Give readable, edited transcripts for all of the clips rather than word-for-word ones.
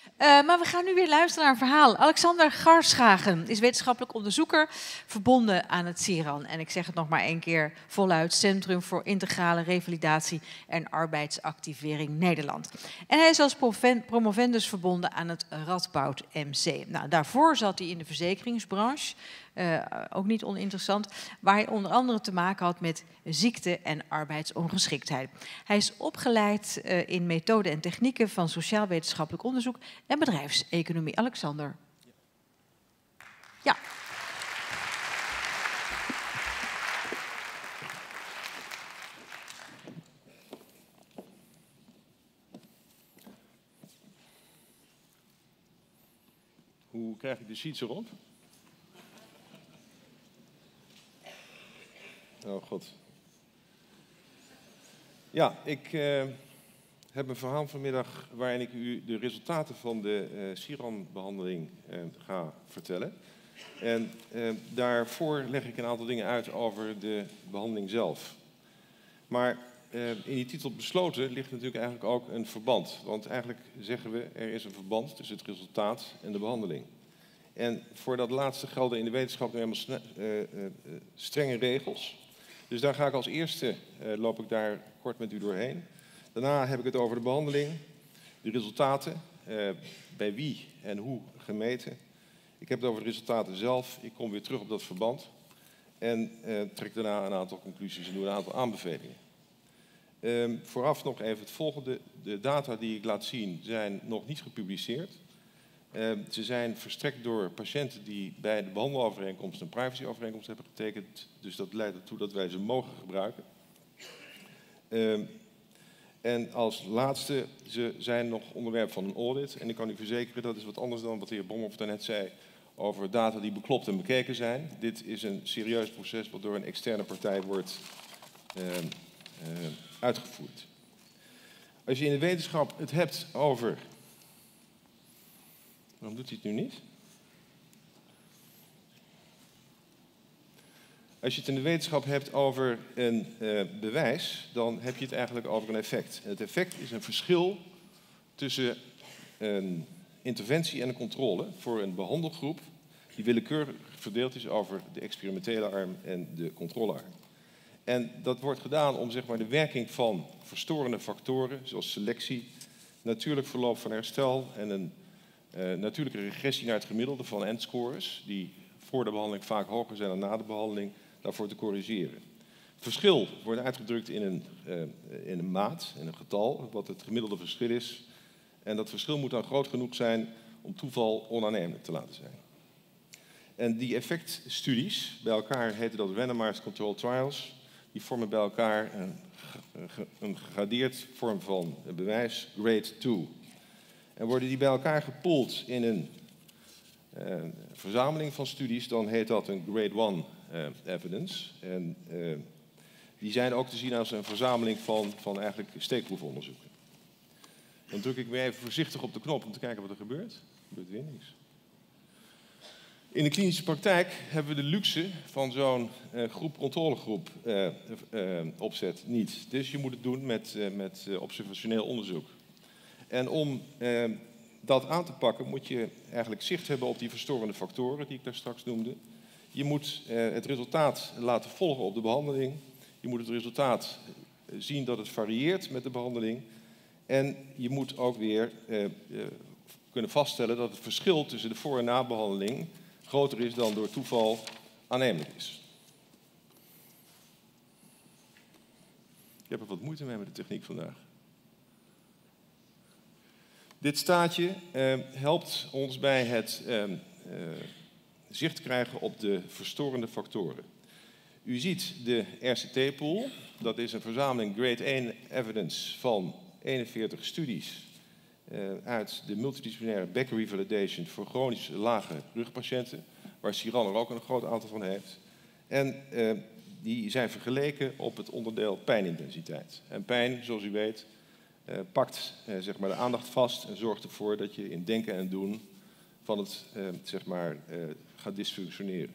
Maar we gaan nu weer luisteren naar een verhaal. Alexander Garschagen is wetenschappelijk onderzoeker verbonden aan het CIRAN. En ik zeg het nog maar één keer voluit: Centrum voor Integrale Revalidatie en Arbeidsactivering Nederland. En hij is als promovendus verbonden aan het Radboud MC. Nou, daarvoor zat hij in de verzekeringsbranche. Ook niet oninteressant, waar hij onder andere te maken had met ziekte en arbeidsongeschiktheid. Hij is opgeleid in methoden en technieken van sociaal-wetenschappelijk onderzoek en bedrijfseconomie. Alexander. Ja. Hoe krijg ik de sheets erop? Oh god. Ja, ik heb een verhaal vanmiddag waarin ik u de resultaten van de CIRAN-behandeling ga vertellen. En daarvoor leg ik een aantal dingen uit over de behandeling zelf. Maar in die titel besloten ligt natuurlijk eigenlijk ook een verband. Want eigenlijk zeggen we, er is een verband tussen het resultaat en de behandeling. En voor dat laatste gelden in de wetenschap nu helemaal strenge regels. Dus daar ga ik als eerste, loop ik daar kort met u doorheen. Daarna heb ik het over de behandeling, de resultaten, bij wie en hoe gemeten. Ik heb het over de resultaten zelf, ik kom weer terug op dat verband. En trek daarna een aantal conclusies en doe een aantal aanbevelingen. Vooraf nog even het volgende. De data die ik laat zien zijn nog niet gepubliceerd. Ze zijn verstrekt door patiënten die bij de behandelovereenkomst een privacyovereenkomst hebben getekend. Dus dat leidt ertoe dat wij ze mogen gebruiken. En als laatste, ze zijn nog onderwerp van een audit. En ik kan u verzekeren, dat is wat anders dan wat de heer Bomhoff daarnet zei over data die beklopt en bekeken zijn. Dit is een serieus proces wat door een externe partij wordt uitgevoerd. Als je in de wetenschap het hebt over... Waarom doet hij het nu niet? Als je het in de wetenschap hebt over een bewijs, dan heb je het eigenlijk over een effect. En het effect is een verschil tussen een interventie en een controle voor een behandelgroep die willekeurig verdeeld is over de experimentele arm en de controlearm. En dat wordt gedaan om zeg maar, de werking van verstorende factoren, zoals selectie, natuurlijk verloop van herstel en een natuurlijke regressie naar het gemiddelde van N-scores, die voor de behandeling vaak hoger zijn dan na de behandeling, daarvoor te corrigeren. Het verschil wordt uitgedrukt in een maat, in een getal, wat het gemiddelde verschil is. En dat verschil moet dan groot genoeg zijn om toeval onaannemelijk te laten zijn. En die effectstudies, bij elkaar heten dat randomized controlled trials, die vormen bij elkaar een gegradeerd vorm van bewijs, grade 2. En worden die bij elkaar gepoeld in een verzameling van studies, dan heet dat een grade 1 evidence. En die zijn ook te zien als een verzameling van eigenlijk steekproefonderzoeken. Dan druk ik weer even voorzichtig op de knop om te kijken wat er gebeurt. Er gebeurt weer niks. In de klinische praktijk hebben we de luxe van zo'n controlegroep opzet niet. Dus je moet het doen met observationeel onderzoek. En om dat aan te pakken moet je eigenlijk zicht hebben op die verstorende factoren die ik daar straks noemde. Je moet het resultaat laten volgen op de behandeling. Je moet het resultaat zien dat het varieert met de behandeling. En je moet ook weer kunnen vaststellen dat het verschil tussen de voor- en nabehandeling groter is dan door toeval aannemelijk is. Ik heb er wat moeite mee met de techniek vandaag. Dit staatje helpt ons bij het zicht krijgen op de verstorende factoren. U ziet de RCT-pool, dat is een verzameling grade 1 evidence van 41 studies uit de multidisciplinaire back revalidation voor chronisch lage rugpatiënten, waar CIRAN er ook een groot aantal van heeft. En die zijn vergeleken op het onderdeel pijnintensiteit. En pijn, zoals u weet, pakt zeg maar de aandacht vast en zorgt ervoor dat je in denken en doen van het gaat dysfunctioneren.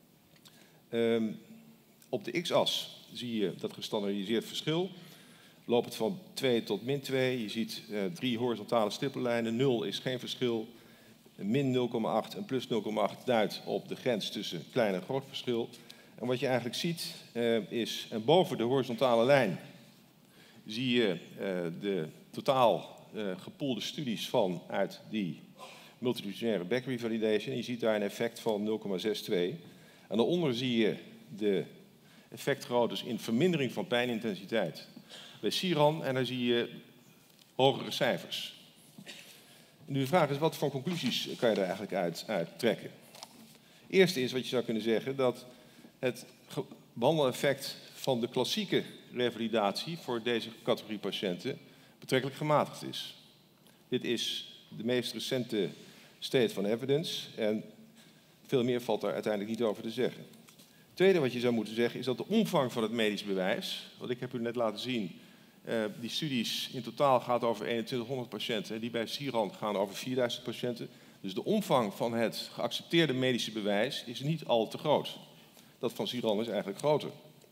Op de x-as zie je dat gestandaardiseerd verschil. loopt van 2 tot min 2. Je ziet 3 horizontale stippellijnen. 0 is geen verschil. Min 0,8 en plus 0,8 duidt op de grens tussen klein en groot verschil. En wat je eigenlijk ziet is, en boven de horizontale lijn zie je de totaal gepoolde studies vanuit die multidisciplinaire back revalidation. Je ziet daar een effect van 0,62. En daaronder zie je de effectgroottes in vermindering van pijnintensiteit bij Ciran en daar zie je hogere cijfers. Nu de vraag is, wat voor conclusies kan je er eigenlijk uit trekken? Eerste is wat je zou kunnen zeggen, dat het behandeleffect van de klassieke revalidatie voor deze categorie patiënten betrekkelijk gematigd is. Dit is de meest recente state van evidence en veel meer valt daar uiteindelijk niet over te zeggen. Het tweede wat je zou moeten zeggen is dat de omvang van het medisch bewijs, wat ik heb u net laten zien, die studies in totaal gaat over 2100 patiënten, die bij Ciran gaan over 4000 patiënten. Dus de omvang van het geaccepteerde medische bewijs is niet al te groot. Dat van Ciran is eigenlijk groter.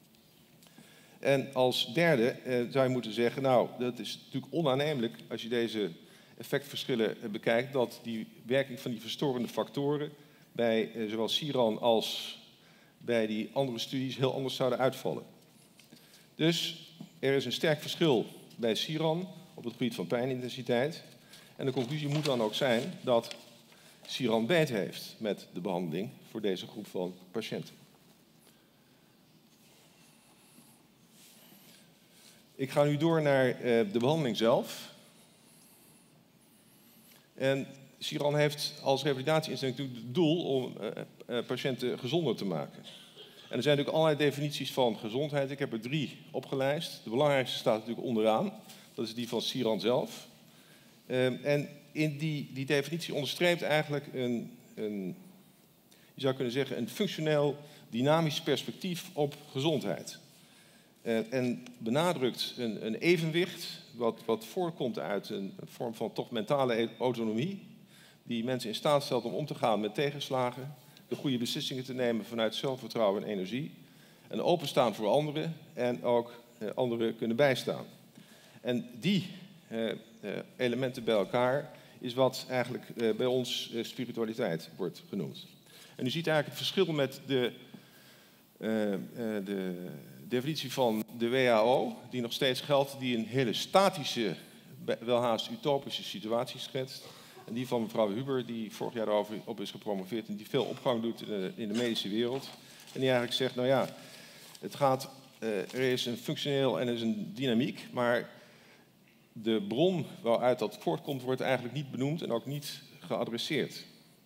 En als derde zou je moeten zeggen, nou, dat is natuurlijk onaannemelijk als je deze effectverschillen bekijkt, dat die werking van die verstorende factoren bij zowel Ciran als bij die andere studies heel anders zouden uitvallen. Dus er is een sterk verschil bij Ciran op het gebied van pijnintensiteit. En de conclusie moet dan ook zijn dat Ciran beet heeft met de behandeling voor deze groep van patiënten. Ik ga nu door naar de behandeling zelf. En Ciran heeft als revalidatieinstelling natuurlijk het doel om patiënten gezonder te maken. En er zijn natuurlijk allerlei definities van gezondheid. Ik heb er 3 opgelijst. De belangrijkste staat natuurlijk onderaan. Dat is die van Ciran zelf. En in die definitie onderstreept eigenlijk je zou kunnen zeggen, een functioneel dynamisch perspectief op gezondheid. En benadrukt een evenwicht wat voortkomt uit een vorm van toch mentale autonomie, die mensen in staat stelt om te gaan met tegenslagen, de goede beslissingen te nemen vanuit zelfvertrouwen en energie, en openstaan voor anderen en ook anderen kunnen bijstaan. En die elementen bij elkaar is wat eigenlijk bij ons spiritualiteit wordt genoemd. En u ziet eigenlijk het verschil met de definitie van de WHO, die nog steeds geldt, die een hele statische, welhaast utopische situatie schetst. En die van mevrouw Huber, die vorig jaar op is gepromoveerd en die veel opgang doet in de medische wereld. En die eigenlijk zegt, nou ja, er is een functioneel en er is een dynamiek, maar de bron waaruit dat voortkomt wordt eigenlijk niet benoemd en ook niet geadresseerd.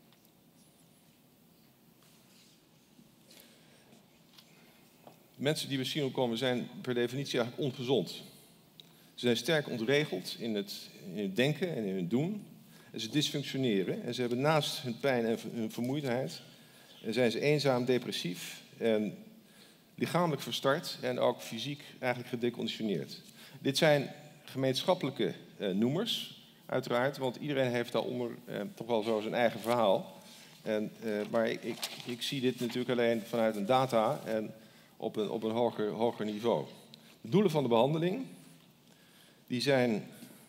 Mensen die bij Ciran komen zijn per definitie eigenlijk ongezond. Ze zijn sterk ontregeld in het denken en in het doen. En ze dysfunctioneren. En ze hebben naast hun pijn en hun vermoeidheid, zijn ze eenzaam, depressief en lichamelijk verstard en ook fysiek eigenlijk gedeconditioneerd. Dit zijn gemeenschappelijke noemers, uiteraard, want iedereen heeft daaronder toch wel zo zijn eigen verhaal. Maar ik zie dit natuurlijk alleen vanuit een data en op een hoger niveau. De doelen van de behandeling die zijn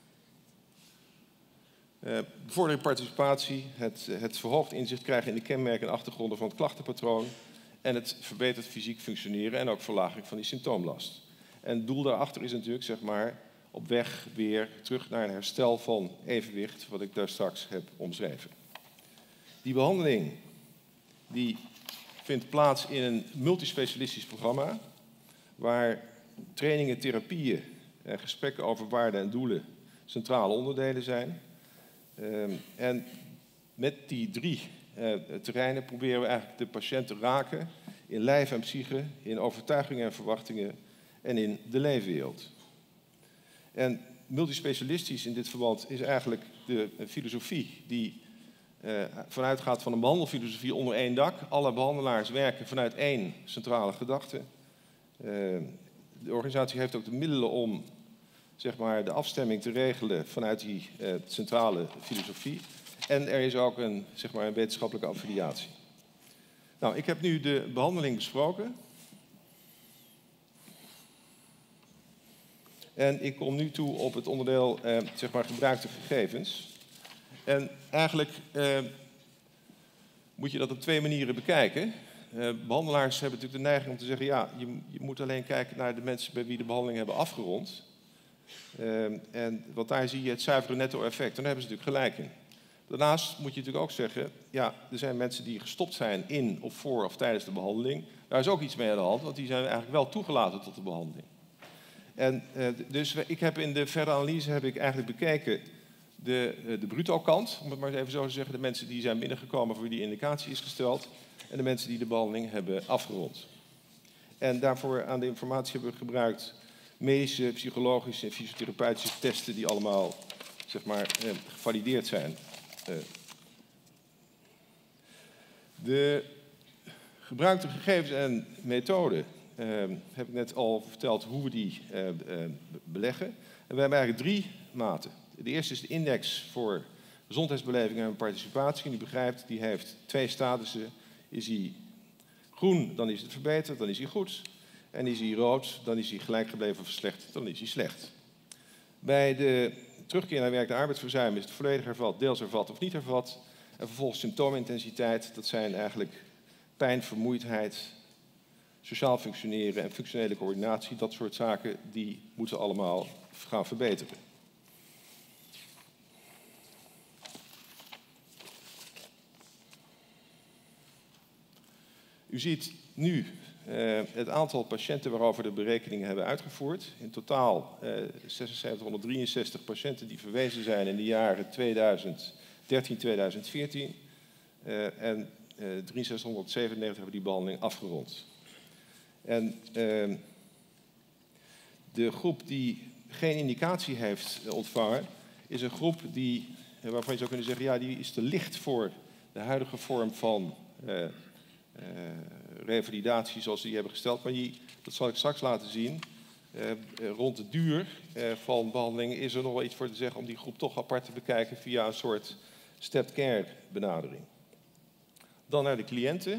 bevordering participatie, het verhoogd inzicht krijgen in de kenmerken en achtergronden van het klachtenpatroon en het verbeterd fysiek functioneren en ook verlaging van die symptoomlast. En het doel daarachter is natuurlijk, zeg maar, op weg weer terug naar een herstel van evenwicht, wat ik daar straks heb omschreven. Die behandeling die vindt plaats in een multispecialistisch programma, waar trainingen, therapieën en gesprekken over waarden en doelen centrale onderdelen zijn. En met die 3 terreinen proberen we eigenlijk de patiënt te raken in lijf en psyche, in overtuigingen en verwachtingen en in de leefwereld. En multispecialistisch in dit verband is eigenlijk de filosofie die vanuit gaat van een behandelfilosofie onder één dak. Alle behandelaars werken vanuit één centrale gedachte. De organisatie heeft ook de middelen om, zeg maar, de afstemming te regelen vanuit die centrale filosofie. En er is ook een wetenschappelijke affiliatie. Nou, ik heb nu de behandeling besproken. En ik kom nu toe op het onderdeel zeg maar gebruikte gegevens. En eigenlijk moet je dat op twee manieren bekijken. Behandelaars hebben natuurlijk de neiging om te zeggen, ja, je moet alleen kijken naar de mensen bij wie de behandeling hebben afgerond. Want daar zie je het zuivere netto-effect. Daar hebben ze natuurlijk gelijk in. Daarnaast moet je natuurlijk ook zeggen, ja, er zijn mensen die gestopt zijn in of voor of tijdens de behandeling. Daar is ook iets mee aan de hand, want die zijn eigenlijk wel toegelaten tot de behandeling. En dus ik heb in de verdere analyse eigenlijk bekeken de bruto kant, om het maar even zo te zeggen. De mensen die zijn binnengekomen voor wie die indicatie is gesteld. En de mensen die de behandeling hebben afgerond. En daarvoor aan de informatie hebben we gebruikt medische, psychologische en fysiotherapeutische testen die allemaal zeg maar, gevalideerd zijn. De gebruikte gegevens en methoden heb ik net al verteld hoe we die beleggen. En we hebben eigenlijk 3 maten. De eerste is de index voor gezondheidsbeleving en participatie. En u begrijpt, die heeft 2 statussen. Is hij groen, dan is het verbeterd, dan is hij goed. En is hij rood, dan is hij gelijk gebleven of verslechterd, dan is hij slecht. Bij de terugkeer naar werk en arbeidsverzuim is het volledig hervat, deels hervat of niet hervat. En vervolgens symptoomintensiteit, dat zijn eigenlijk pijn, vermoeidheid, sociaal functioneren en functionele coördinatie. Dat soort zaken, die moeten allemaal gaan verbeteren. U ziet nu het aantal patiënten waarover de berekeningen hebben uitgevoerd. In totaal 7663 patiënten die verwezen zijn in de jaren 2013, 2014. En 6397 hebben die behandeling afgerond. En de groep die geen indicatie heeft ontvangen, is een groep waarvan je zou kunnen zeggen, ja, die is te licht voor de huidige vorm van revalidatie zoals die hebben gesteld. Maar dat zal ik straks laten zien. Rond de duur van behandeling is er nog wel iets voor te zeggen om die groep toch apart te bekijken via een soort stepped care benadering. Dan naar de cliënten.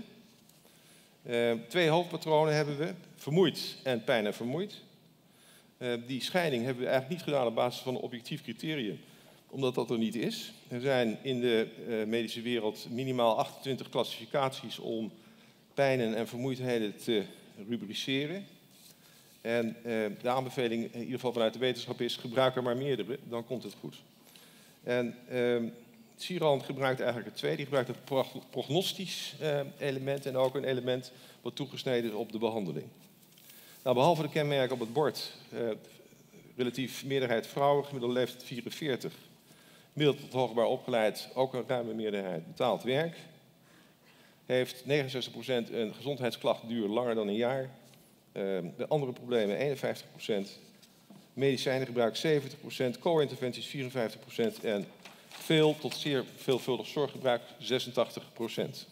2 hoofdpatronen hebben we. Vermoeid en pijn en vermoeid. Die scheiding hebben we eigenlijk niet gedaan op basis van een objectief criterium, omdat dat er niet is. Er zijn in de medische wereld minimaal 28 klassificaties om pijnen en vermoeidheden te rubriceren. En de aanbeveling, in ieder geval vanuit de wetenschap, is gebruik er maar meerdere, dan komt het goed. En Ciran gebruikt eigenlijk het tweede. Die gebruikt een prognostisch element en ook een element wat toegesneden is op de behandeling. Nou, behalve de kenmerken op het bord, relatief meerderheid vrouwen, gemiddelde leeftijd 44, middel tot hoogbaar opgeleid, ook een ruime meerderheid betaald werk. Heeft 69% een gezondheidsklacht duur langer dan een jaar. Bij andere problemen 51%. Medicijnengebruik 70%. Co-interventies 54%. En veel tot zeer veelvuldig zorggebruik 86%.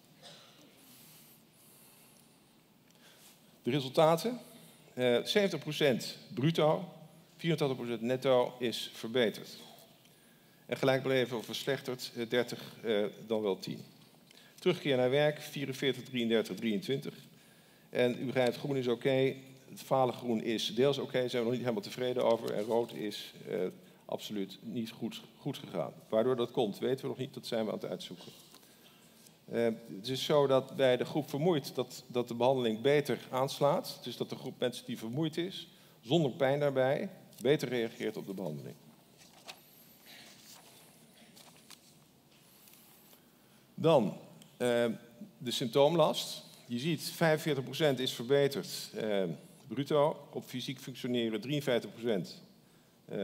De resultaten. 70% bruto. 84% netto is verbeterd. En gelijkbleven of verslechterd 30 dan wel 10. Terugkeer naar werk 44, 33, 23. En u begrijpt, groen is oké. Het vale groen is deels oké. Daar zijn we nog niet helemaal tevreden over. En rood is absoluut niet goed gegaan. Waardoor dat komt, weten we nog niet. Dat zijn we aan het uitzoeken. Het is zo dat bij de groep vermoeid dat de behandeling beter aanslaat. Dus dat de groep mensen die vermoeid is, zonder pijn daarbij, beter reageert op de behandeling. Dan de symptoomlast. Je ziet 45% is verbeterd bruto op fysiek functioneren, 53%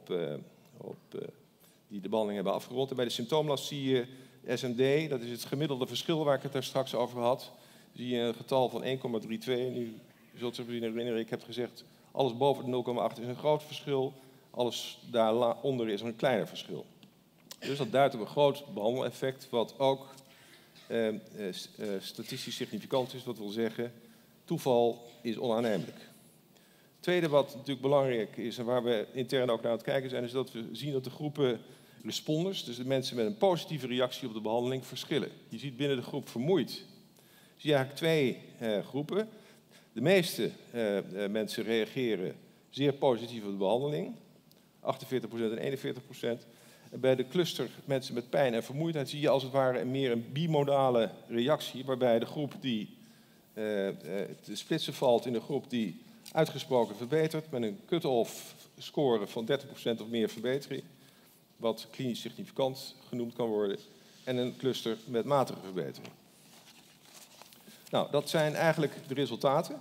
die de behandeling hebben afgerond. En bij de symptoomlast zie je SMD, dat is het gemiddelde verschil waar ik het daar straks over had. Zie je een getal van 1,32. Nu zult u zich herinneren, ik heb gezegd, alles boven de 0,8 is een groot verschil. Alles daaronder is een kleiner verschil. Dus dat duidt op een groot behandeleffect, wat ook statistisch significant is. Dat wil zeggen, toeval is onaannemelijk. Het tweede wat natuurlijk belangrijk is en waar we intern ook naar aan het kijken zijn, is dat we zien dat de groepen responders, dus de mensen met een positieve reactie op de behandeling, verschillen. Je ziet binnen de groep vermoeid, zie je eigenlijk 2 groepen. De meeste mensen reageren zeer positief op de behandeling, 48% en 41%. En bij de cluster mensen met pijn en vermoeidheid zie je als het ware meer een bimodale reactie, waarbij de groep die te splitsen valt in de groep die uitgesproken verbetert, met een cut-off score van 30% of meer verbetering, wat klinisch significant genoemd kan worden, en een cluster met matige verbetering. Nou, dat zijn eigenlijk de resultaten.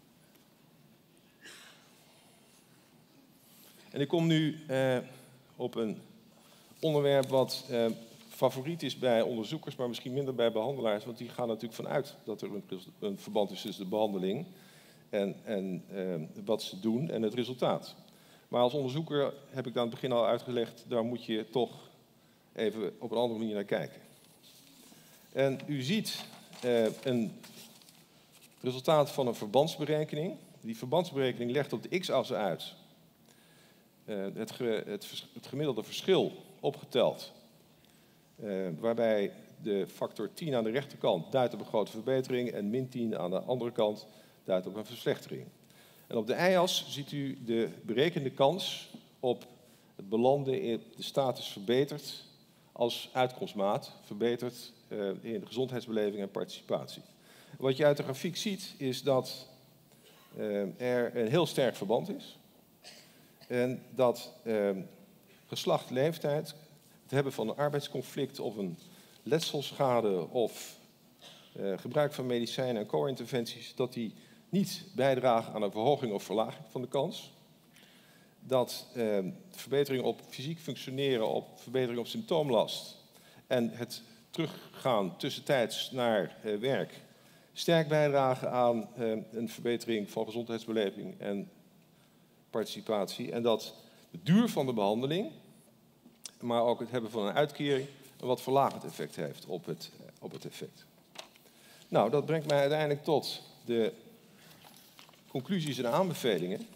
En ik kom nu op een onderwerp wat favoriet is bij onderzoekers, maar misschien minder bij behandelaars, want die gaan natuurlijk vanuit dat er een verband is tussen de behandeling en wat ze doen en het resultaat. Maar als onderzoeker, heb ik aan het begin al uitgelegd, daar moet je toch even op een andere manier naar kijken. En u ziet een resultaat van een verbandsberekening. Die verbandsberekening legt op de x-as uit het gemiddelde verschil opgeteld, waarbij de factor 10 aan de rechterkant duidt op een grote verbetering en min 10 aan de andere kant duidt op een verslechtering. En op de y-as ziet u de berekende kans op het belanden in de status verbeterd als uitkomstmaat, verbeterd in gezondheidsbeleving en participatie. Wat je uit de grafiek ziet is dat er een heel sterk verband is. En dat geslacht, leeftijd, het hebben van een arbeidsconflict of een letselschade of gebruik van medicijnen en co-interventies, dat die niet bijdragen aan een verhoging of verlaging van de kans. Dat verbetering op fysiek functioneren, op verbetering op symptoomlast en het teruggaan tussentijds naar werk sterk bijdragen aan een verbetering van gezondheidsbeleving en participatie. En dat de duur van de behandeling, maar ook het hebben van een uitkering, een wat verlagend effect heeft op het effect. Nou, dat brengt mij uiteindelijk tot de conclusies en aanbevelingen.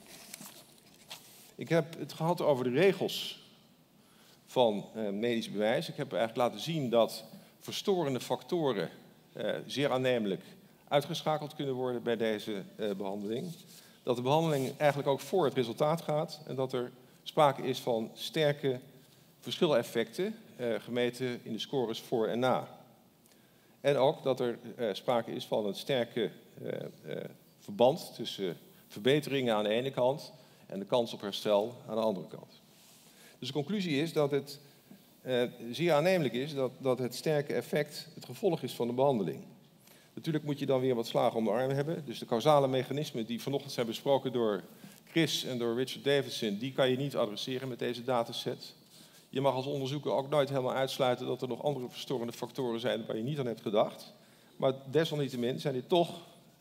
Ik heb het gehad over de regels van medisch bewijs. Ik heb eigenlijk laten zien dat verstorende factoren zeer aannemelijk uitgeschakeld kunnen worden bij deze behandeling. Dat de behandeling eigenlijk ook voor het resultaat gaat en dat er sprake is van sterke verschileffecten gemeten in de scores voor en na. En ook dat er sprake is van een sterke verband tussen verbeteringen aan de ene kant en de kans op herstel aan de andere kant. Dus de conclusie is dat het zeer aannemelijk is dat het sterke effect het gevolg is van de behandeling. Natuurlijk moet je dan weer wat slagen om de arm hebben. Dus de causale mechanismen die vanochtend zijn besproken door Chris en door Richard Davidson, die kan je niet adresseren met deze dataset. Je mag als onderzoeker ook nooit helemaal uitsluiten dat er nog andere verstorende factoren zijn waar je niet aan hebt gedacht. Maar desalniettemin zijn dit toch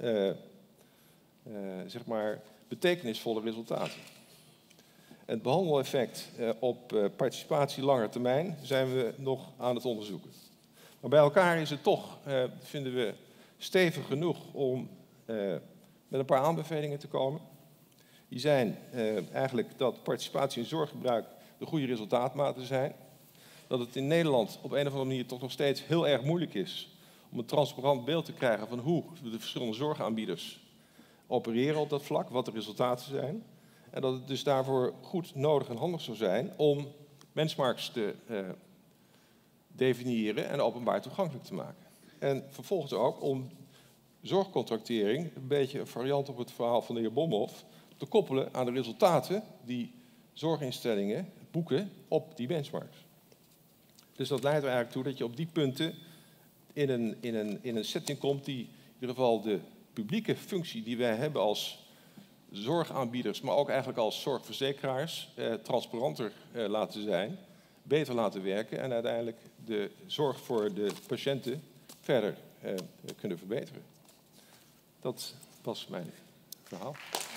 zeg maar betekenisvolle resultaten. Het behandeleffect op participatie langer termijn zijn we nog aan het onderzoeken. Maar bij elkaar is het toch, vinden we, stevig genoeg om met een paar aanbevelingen te komen. Die zijn eigenlijk dat participatie en zorggebruik de goede resultaatmaten zijn. Dat het in Nederland op een of andere manier toch nog steeds heel erg moeilijk is om een transparant beeld te krijgen van hoe de verschillende zorgaanbieders opereren op dat vlak, wat de resultaten zijn. En dat het dus daarvoor goed nodig en handig zou zijn om benchmarks te definiëren en openbaar toegankelijk te maken. En vervolgens ook om zorgcontractering, een beetje een variant op het verhaal van de heer Bomhoff, te koppelen aan de resultaten die zorginstellingen boeken op die benchmarks. Dus dat leidt er eigenlijk toe dat je op die punten in een setting komt die in ieder geval de publieke functie die wij hebben als zorgaanbieders, maar ook eigenlijk als zorgverzekeraars, transparanter laten zijn, beter laten werken en uiteindelijk de zorg voor de patiënten verder kunnen verbeteren. Dat was mijn verhaal.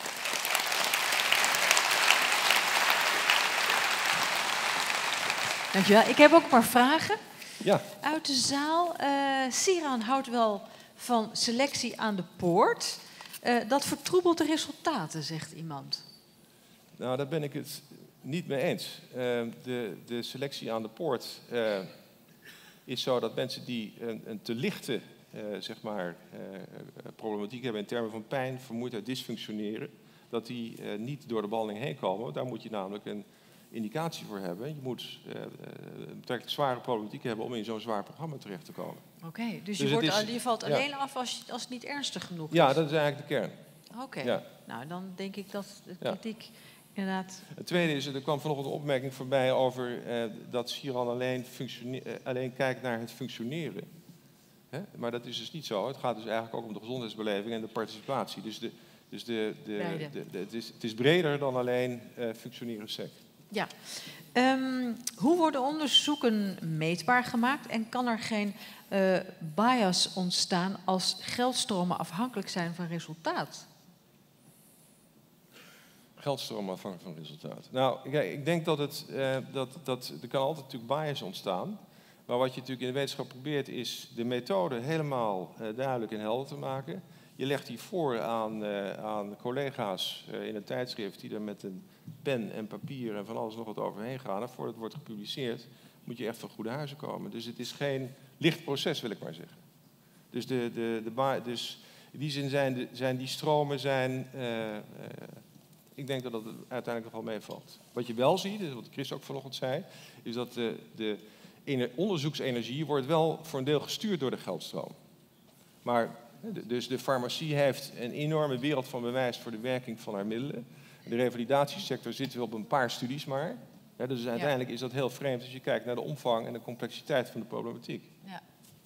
Dankjewel. Ik heb ook een paar vragen uit de zaal. Ciran houdt wel van selectie aan de poort. Dat vertroebelt de resultaten, zegt iemand. Nou, daar ben ik het niet mee eens. De selectie aan de poort is zo dat mensen die een te lichte problematiek hebben in termen van pijn, vermoeidheid, dysfunctioneren, dat die niet door de behandeling heen komen. Daar moet je namelijk een indicatie voor hebben. Je moet betrekkelijk zware problematiek hebben om in zo'n zwaar programma terecht te komen. Oké, dus Dus je valt alleen af als het niet ernstig genoeg is? Ja, dat is eigenlijk de kern. Oké, Ja. nou dan denk ik dat de kritiek inderdaad... Het tweede is, er kwam vanochtend een opmerking voorbij over dat Chiran alleen kijkt naar het functioneren. Hè? Maar dat is dus niet zo. Het gaat dus eigenlijk ook om de gezondheidsbeleving en de participatie. Het is breder dan alleen functioneren sec. Ja. Hoe worden onderzoeken meetbaar gemaakt en kan er geen bias ontstaan als geldstromen afhankelijk zijn van resultaat? Geldstromen afhankelijk van resultaat. Nou, kijk, ik denk dat er kan altijd natuurlijk bias ontstaan. Maar wat je natuurlijk in de wetenschap probeert is de methode helemaal duidelijk en helder te maken. Je legt die voor aan collega's in een tijdschrift die er met een pen en papier en van alles nog wat overheen gaan. En voordat het wordt gepubliceerd moet je echt van goede huizen komen. Dus het is geen licht proces, wil ik maar zeggen. Dus in die zin zijn die stromen ik denk dat het uiteindelijk nog wel meevalt. Wat je wel ziet, dus wat Chris ook vanochtend zei, is dat de onderzoeksenergie wordt wel voor een deel gestuurd door de geldstroom. Maar dus de farmacie heeft een enorme wereld van bewijs voor de werking van haar middelen. De revalidatiesector zitten we op een paar studies maar. Ja, dus uiteindelijk is dat heel vreemd als je kijkt naar de omvang en de complexiteit van de problematiek. Ja.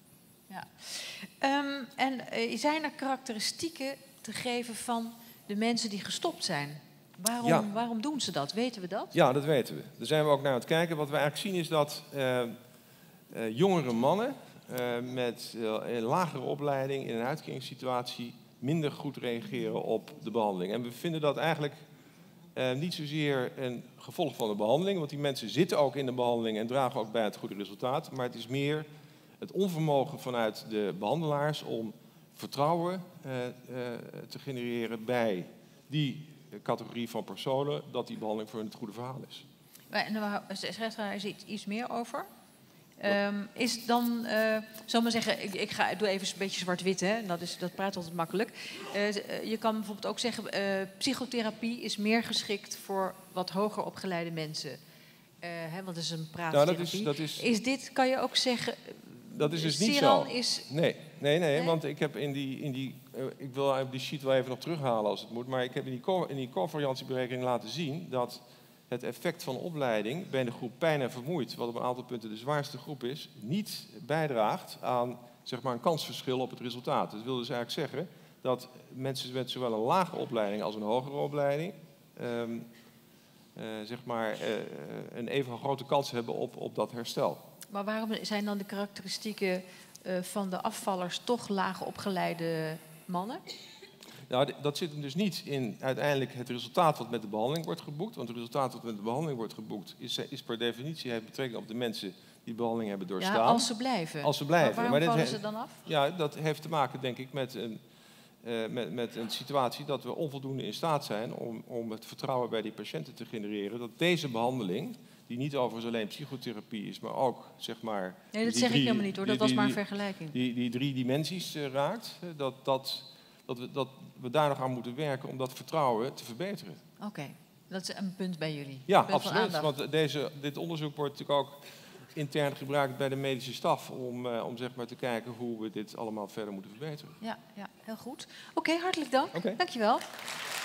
Zijn er karakteristieken te geven van de mensen die gestopt zijn? Waarom doen ze dat? Weten we dat? Ja, dat weten we. Daar zijn we ook naar aan het kijken. Wat we eigenlijk zien is dat jongere mannen met een lagere opleiding in een uitkeringssituatie minder goed reageren op de behandeling. En we vinden dat eigenlijk niet zozeer een gevolg van de behandeling, want die mensen zitten ook in de behandeling en dragen ook bij het goede resultaat. Maar het is meer het onvermogen vanuit de behandelaars om vertrouwen te genereren bij die categorie van personen dat die behandeling voor hun het goede verhaal is. Zegt daar iets meer over? Is het dan, zal maar zeggen, ik doe even een beetje zwart-wit, hè? Dat praat altijd makkelijk. Je kan bijvoorbeeld ook zeggen, psychotherapie is meer geschikt voor wat hoger opgeleide mensen. Want het is een praattherapie. Is dit, kan je ook zeggen... Dat is dus niet Chiran zo. Is... Nee, want ik heb ik wil die sheet wel even nog terughalen als het moet, maar ik heb in die covariantieberekening laten zien dat het effect van opleiding bij de groep pijn en vermoeid, wat op een aantal punten de zwaarste groep is, niet bijdraagt aan zeg maar, een kansverschil op het resultaat. Dat wil dus eigenlijk zeggen dat mensen met zowel een lage opleiding als een hogere opleiding een even grote kans hebben op dat herstel. Maar waarom zijn dan de karakteristieken van de afvallers toch laag opgeleide mannen? Nou, dat zit hem dus niet in uiteindelijk het resultaat wat met de behandeling wordt geboekt. Want het resultaat wat met de behandeling wordt geboekt is per definitie heeft betrekking op de mensen die de behandeling hebben doorstaan. Ja, als ze blijven. Als ze blijven. Maar waarom vallen ze dan af? Ja, dat heeft te maken denk ik met een situatie dat we onvoldoende in staat zijn om het vertrouwen bij die patiënten te genereren. Dat deze behandeling, die niet overigens alleen psychotherapie is, maar ook zeg maar... Nee, dat zeg ik helemaal niet hoor, dat was maar een vergelijking. Die 3 dimensies raakt, dat we daar nog aan moeten werken om dat vertrouwen te verbeteren. Oké, dat is een punt bij jullie. Ja, absoluut. Want dit onderzoek wordt natuurlijk ook intern gebruikt bij de medische staf om zeg maar te kijken hoe we dit allemaal verder moeten verbeteren. Ja, heel goed. Oké, hartelijk dank. Dankjewel.